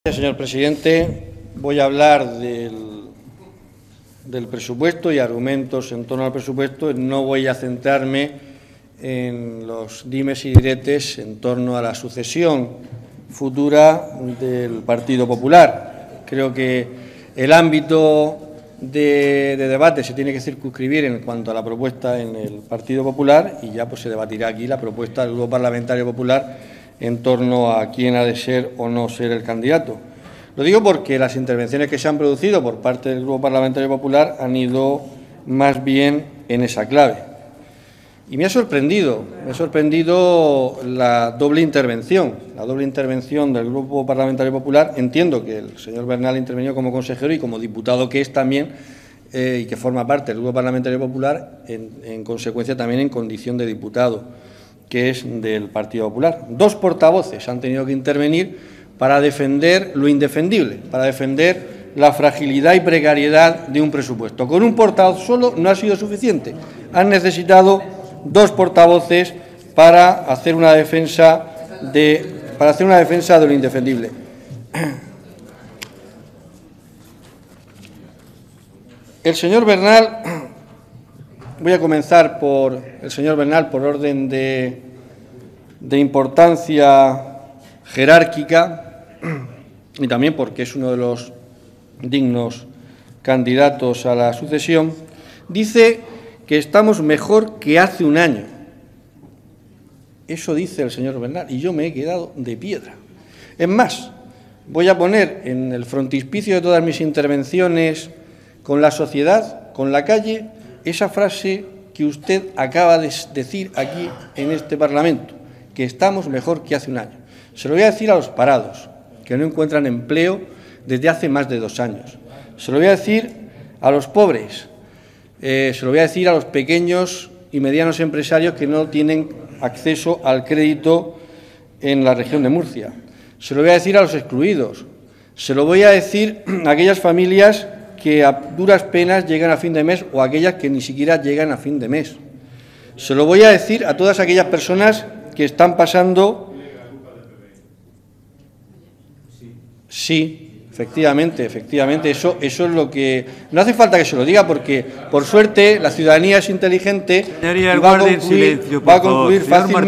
Señor presidente, voy a hablar del presupuesto y argumentos en torno al presupuesto. No voy a centrarme en los dimes y diretes en torno a la sucesión futura del Partido Popular. Creo que el ámbito de debate se tiene que circunscribir en cuanto a la propuesta en el Partido Popular y ya pues se debatirá aquí la propuesta del Grupo Parlamentario Popular en torno a quién ha de ser o no ser el candidato. Lo digo porque las intervenciones que se han producido por parte del Grupo Parlamentario Popular han ido más bien en esa clave. Y me ha sorprendido la doble intervención del Grupo Parlamentario Popular. Entiendo que el señor Bernal intervenió como consejero y como diputado que es también y que forma parte del Grupo Parlamentario Popular, en consecuencia también en condición de diputado, que es del Partido Popular. Dos portavoces han tenido que intervenir para defender lo indefendible, para defender la fragilidad y precariedad de un presupuesto. Con un portavoz solo no ha sido suficiente. Han necesitado dos portavoces para hacer una defensa de lo indefendible. El señor Bernal, voy a comenzar por el señor Bernal por orden de importancia jerárquica y también porque es uno de los dignos candidatos a la sucesión. Dice que estamos mejor que hace un año. Eso dice el señor Bernal y yo me he quedado de piedra. Es más, voy a poner en el frontispicio de todas mis intervenciones con la sociedad, con la calle, esa frase que usted acaba de decir aquí en este Parlamento, que estamos mejor que hace un año. Se lo voy a decir a los parados, que no encuentran empleo desde hace más de 2 años. Se lo voy a decir a los pobres, se lo voy a decir a los pequeños y medianos empresarios que no tienen acceso al crédito en la región de Murcia. Se lo voy a decir a los excluidos. Se lo voy a decir a aquellas familias que a duras penas llegan a fin de mes o aquellas que ni siquiera llegan a fin de mes. Se lo voy a decir a todas aquellas personas que están pasando. Sí, efectivamente, eso es lo que... No hace falta que se lo diga porque, por suerte, la ciudadanía es inteligente y va a concluir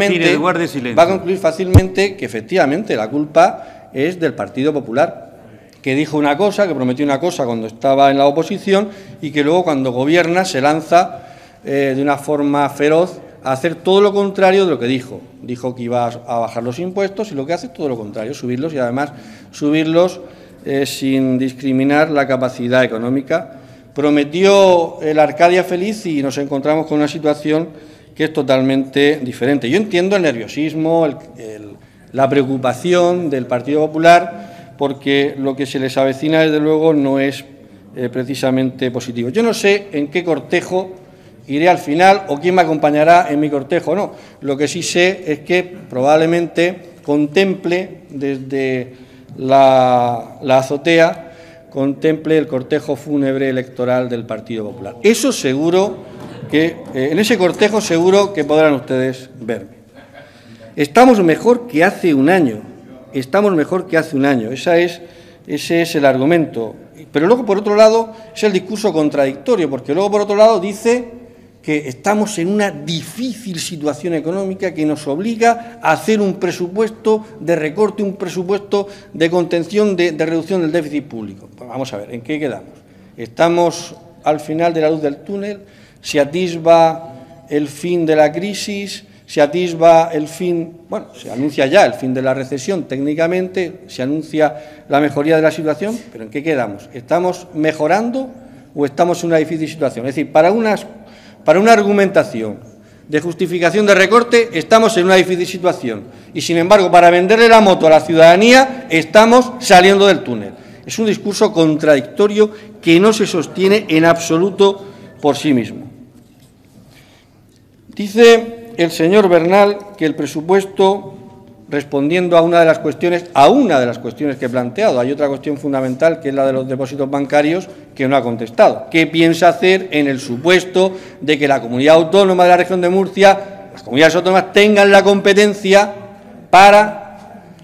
fácilmente que, efectivamente, la culpa es del Partido Popular, que dijo una cosa, que prometió una cosa cuando estaba en la oposición y que luego, cuando gobierna, se lanza de una forma feroz a hacer todo lo contrario de lo que dijo. Dijo que iba a bajar los impuestos y lo que hace es todo lo contrario, subirlos y además subirlos sin discriminar la capacidad económica. Prometió el Arcadia feliz y nos encontramos con una situación que es totalmente diferente. Yo entiendo el nerviosismo, la preocupación del Partido Popular, porque lo que se les avecina, desde luego, no es precisamente positivo. Yo no sé en qué cortejo iré al final o quién me acompañará en mi cortejo o no. Lo que sí sé es que probablemente contemple desde la azotea, contemple el cortejo fúnebre electoral del Partido Popular. Eso seguro que, en ese cortejo seguro que podrán ustedes verme. Estamos mejor que hace un año. Estamos mejor que hace un año. Ese es el argumento. Pero luego, por otro lado, es el discurso contradictorio, porque luego, por otro lado, dice que estamos en una difícil situación económica que nos obliga a hacer un presupuesto de recorte, un presupuesto de contención, de reducción del déficit público. Pues vamos a ver, ¿en qué quedamos? ¿Estamos al final de la luz del túnel? ¿Se atisba el fin de la crisis? Se atisba el fin, bueno, se anuncia ya el fin de la recesión técnicamente, se anuncia la mejoría de la situación, pero ¿en qué quedamos? ¿Estamos mejorando o estamos en una difícil situación? Es decir, para una argumentación de justificación de recorte estamos en una difícil situación y, sin embargo, para venderle la moto a la ciudadanía estamos saliendo del túnel. Es un discurso contradictorio que no se sostiene en absoluto por sí mismo. Dice el señor Bernal que el presupuesto, respondiendo a una de las cuestiones que he planteado, hay otra cuestión fundamental que es la de los depósitos bancarios que no ha contestado. ¿Qué piensa hacer en el supuesto de que la comunidad autónoma de la región de Murcia, las comunidades autónomas, tengan la competencia para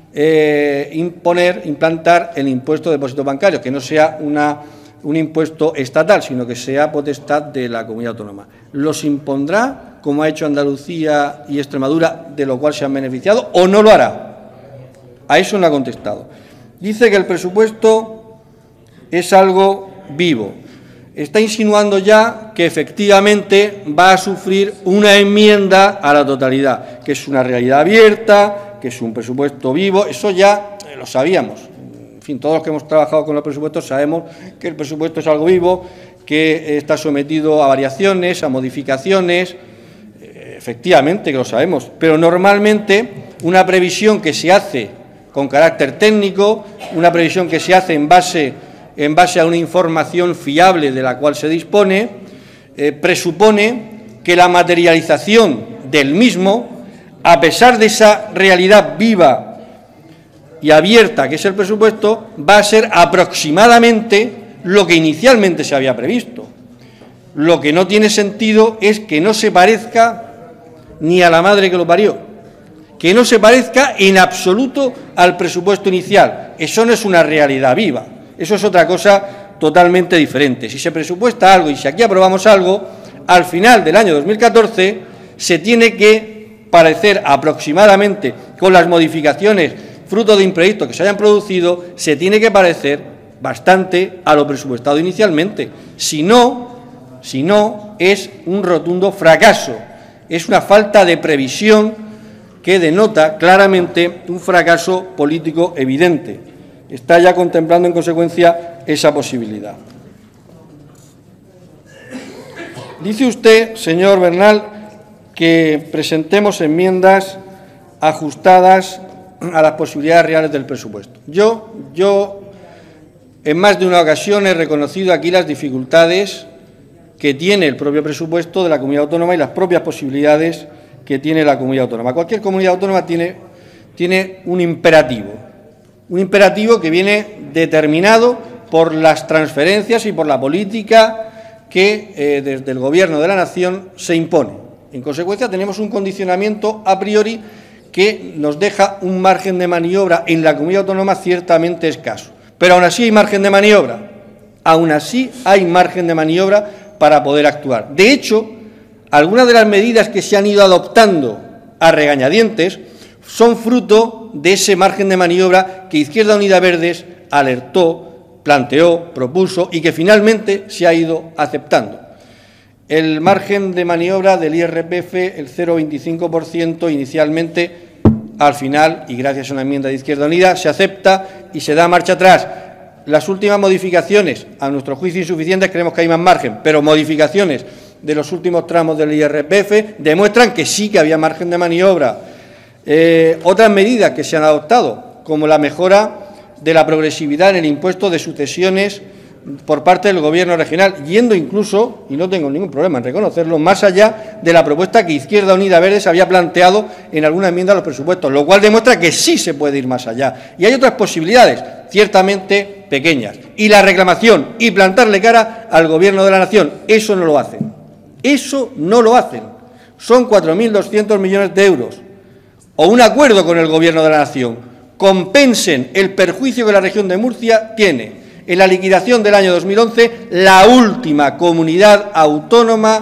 implantar el impuesto de depósitos bancarios, que no sea un impuesto estatal, sino que sea potestad de la comunidad autónoma. ¿Los impondrá, como ha hecho Andalucía y Extremadura, de lo cual se han beneficiado, o no lo hará? A eso no ha contestado. Dice que el presupuesto es algo vivo. Está insinuando ya que efectivamente va a sufrir una enmienda a la totalidad, que es una realidad abierta, que es un presupuesto vivo. Eso ya lo sabíamos. En fin, todos los que hemos trabajado con los presupuestos sabemos que el presupuesto es algo vivo, que está sometido a variaciones, a modificaciones. Efectivamente que lo sabemos, pero normalmente una previsión que se hace con carácter técnico, una previsión que se hace en base a una información fiable de la cual se dispone, presupone que la materialización del mismo, a pesar de esa realidad viva y abierta que es el presupuesto, va a ser aproximadamente lo que inicialmente se había previsto. Lo que no tiene sentido es que no se parezca ni a la madre que lo parió, que no se parezca en absoluto al presupuesto inicial. Eso no es una realidad viva. Eso es otra cosa totalmente diferente. Si se presupuesta algo y si aquí aprobamos algo, al final del año 2014 se tiene que parecer aproximadamente, con las modificaciones fruto de imprevistos que se hayan producido, se tiene que parecer bastante a lo presupuestado inicialmente. Si no, es un rotundo fracaso. Es una falta de previsión que denota claramente un fracaso político evidente. Está ya contemplando, en consecuencia, esa posibilidad. Dice usted, señor Bernal, que presentemos enmiendas ajustadas a las posibilidades reales del presupuesto. Yo en más de una ocasión he reconocido aquí las dificultades que tiene el propio presupuesto de la comunidad autónoma y las propias posibilidades que tiene la comunidad autónoma. Cualquier comunidad autónoma tiene un imperativo que viene determinado por las transferencias y por la política que desde el Gobierno de la Nación se impone. En consecuencia, tenemos un condicionamiento a priori que nos deja un margen de maniobra en la comunidad autónoma ciertamente escaso. Pero aún así hay margen de maniobra. Aún así hay margen de maniobra para poder actuar. De hecho, algunas de las medidas que se han ido adoptando a regañadientes son fruto de ese margen de maniobra que Izquierda Unida Verdes alertó, planteó, propuso y que finalmente se ha ido aceptando. El margen de maniobra del IRPF, el 0,25% inicialmente, al final, y gracias a una enmienda de Izquierda Unida, se acepta y se da marcha atrás. Las últimas modificaciones, a nuestro juicio insuficientes, creemos que hay más margen, pero modificaciones de los últimos tramos del IRPF demuestran que sí que había margen de maniobra. Otras medidas que se han adoptado, como la mejora de la progresividad en el impuesto de sucesiones por parte del Gobierno regional, yendo incluso, y no tengo ningún problema en reconocerlo, más allá de la propuesta que Izquierda Unida Verdes había planteado en alguna enmienda a los presupuestos, lo cual demuestra que sí se puede ir más allá. Y hay otras posibilidades, ciertamente pequeñas. Y la reclamación y plantarle cara al Gobierno de la Nación, eso no lo hacen. Eso no lo hacen. Son 4.200 millones de euros. O un acuerdo con el Gobierno de la Nación. Compensen el perjuicio que la región de Murcia tiene. En la liquidación del año 2011, la última comunidad autónoma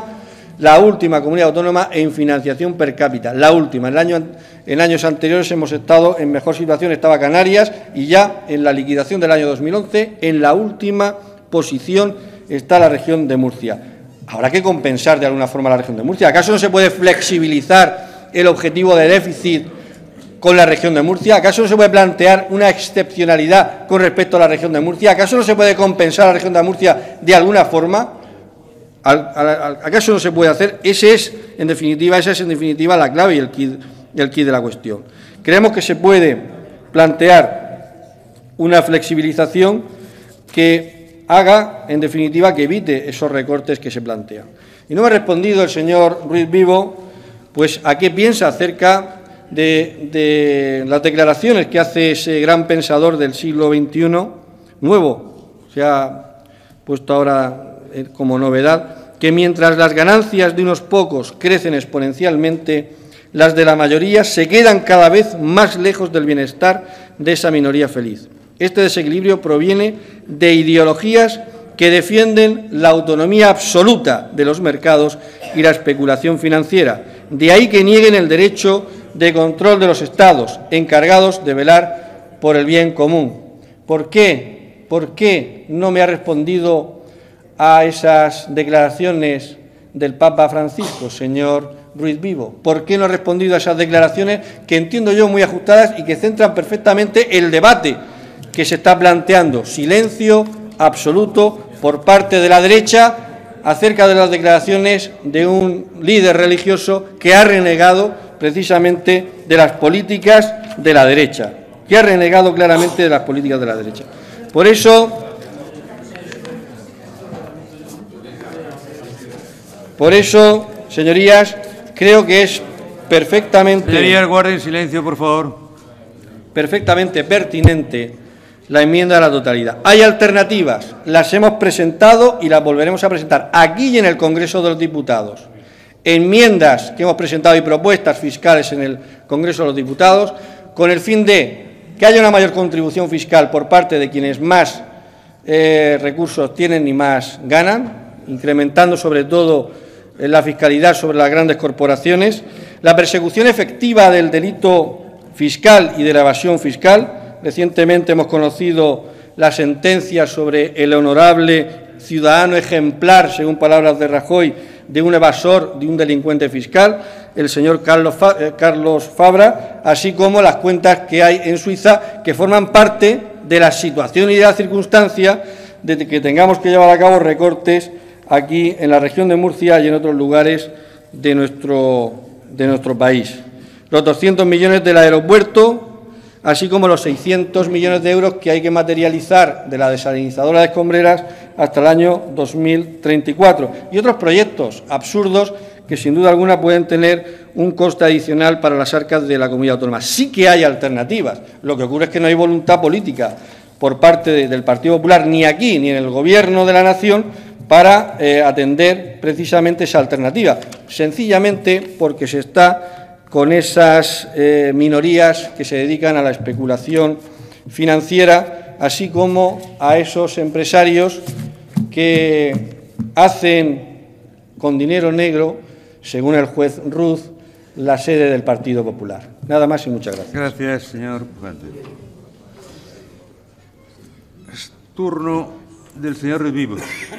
en financiación per cápita, la última. En años anteriores hemos estado en mejor situación, estaba Canarias, y ya en la liquidación del año 2011, en la última posición está la región de Murcia. Habrá que compensar de alguna forma a la región de Murcia. ¿Acaso no se puede flexibilizar el objetivo de déficit con la región de Murcia? ¿Acaso no se puede plantear una excepcionalidad con respecto a la región de Murcia? ¿Acaso no se puede compensar a la región de Murcia de alguna forma? ¿Acaso no se puede hacer? Esa es en definitiva la clave y el quid de la cuestión. Creemos que se puede plantear una flexibilización que haga, en definitiva, que evite esos recortes que se plantean. Y no me ha respondido el señor Ruiz Vivo, pues, a qué piensa acerca de las declaraciones que hace ese gran pensador del siglo XXI, nuevo, se ha puesto ahora como novedad, que mientras las ganancias de unos pocos crecen exponencialmente, las de la mayoría, se quedan cada vez más lejos del bienestar de esa minoría feliz. Este desequilibrio proviene de ideologías que defienden la autonomía absoluta de los mercados y la especulación financiera. De ahí que nieguen el derecho de control de los Estados, encargados de velar por el bien común. ¿Por qué? ¿Por qué no me ha respondido a esas declaraciones del Papa Francisco, señor Ruiz Vivo? ¿Por qué no ha respondido a esas declaraciones que entiendo yo muy ajustadas y que centran perfectamente el debate que se está planteando? Silencio absoluto por parte de la derecha acerca de las declaraciones de un líder religioso que ha renegado precisamente de las políticas de la derecha, que ha renegado claramente de las políticas de la derecha. Por eso, señorías, creo que es perfectamente... Señorías, guarden silencio, por favor. Perfectamente pertinente la enmienda a la totalidad. Hay alternativas, las hemos presentado y las volveremos a presentar aquí y en el Congreso de los Diputados. Enmiendas que hemos presentado y propuestas fiscales en el Congreso de los Diputados con el fin de que haya una mayor contribución fiscal por parte de quienes más recursos tienen y más ganan, incrementando sobre todo la fiscalidad sobre las grandes corporaciones, la persecución efectiva del delito fiscal y de la evasión fiscal. Recientemente hemos conocido la sentencia sobre el honorable ciudadano ejemplar, según palabras de Rajoy, de un evasor, de un delincuente fiscal, el señor Carlos Fabra, así como las cuentas que hay en Suiza, que forman parte de la situación y de la circunstancia de que tengamos que llevar a cabo recortes aquí en la región de Murcia y en otros lugares de nuestro país. Los 200 millones del aeropuerto, así como los 600 millones de euros que hay que materializar de la desalinizadora de Escombreras hasta el año 2034. Y otros proyectos absurdos que, sin duda alguna, pueden tener un coste adicional para las arcas de la comunidad autónoma. Sí que hay alternativas. Lo que ocurre es que no hay voluntad política por parte del Partido Popular, ni aquí ni en el Gobierno de la Nación, para atender precisamente esa alternativa. Sencillamente porque se está con esas minorías que se dedican a la especulación financiera, así como a esos empresarios que hacen con dinero negro, según el juez Ruz, la sede del Partido Popular. Nada más y muchas gracias. Gracias, señor Pujante. Es turno del señor Ruiz Vivo.